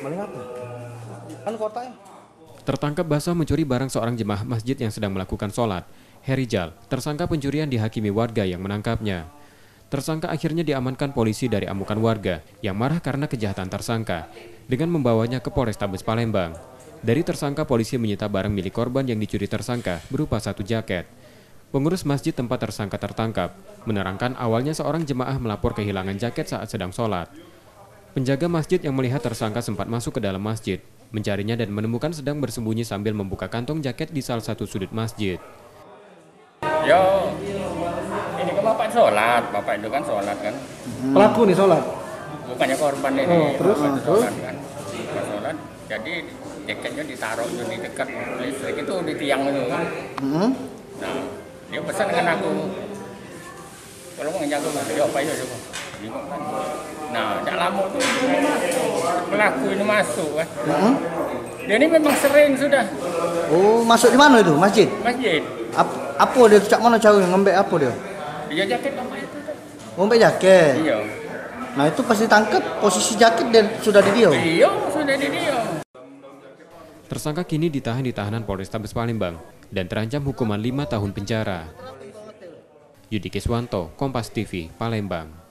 Maling apa? Kan kotaknya. Tertangkap basah mencuri barang seorang jemaah masjid yang sedang melakukan sholat. Herijal, tersangka pencurian dihakimi warga yang menangkapnya. Tersangka akhirnya diamankan polisi dari amukan warga yang marah karena kejahatan tersangka dengan membawanya ke Polrestabes Palembang. Dari tersangka, polisi menyita barang milik korban yang dicuri tersangka berupa 1 jaket. Pengurus masjid tempat tersangka tertangkap menerangkan awalnya seorang jemaah melapor kehilangan jaket saat sedang sholat. Penjaga masjid yang melihat tersangka sempat masuk ke dalam masjid, mencarinya dan menemukan sedang bersembunyi sambil membuka kantong jaket di salah satu sudut masjid. Yo, ini kan bapak sholat, bapak itu kan sholat kan. Pelaku nih sholat? Bukannya korban ini, terus? bapak itu sholat kan. Bapak sholat, jadi jaketnya ditaruh di dekat listrik itu di tiang itu kan. Nah, dia pesan dengan aku, kalau mau ngejaga mas, ya apa ya coba. Nah, tidak lama tuh pelaku ini masuk kan. Dia ini memang sering sudah. Oh, masuk di mana itu? Masjid? Masjid. Apa dia? Cak mana cari ngambil apa dia? Dia jaket bapak itu. Ngambil jaket? Iya. Nah itu pas ditangkap, posisi jaket dan sudah di dia? Iya, sudah di dia. Tersangka kini ditahan di tahanan Polrestabes Palembang dan terancam hukuman 5 tahun penjara. Yudi Kiswanto, Kompas TV, Palembang.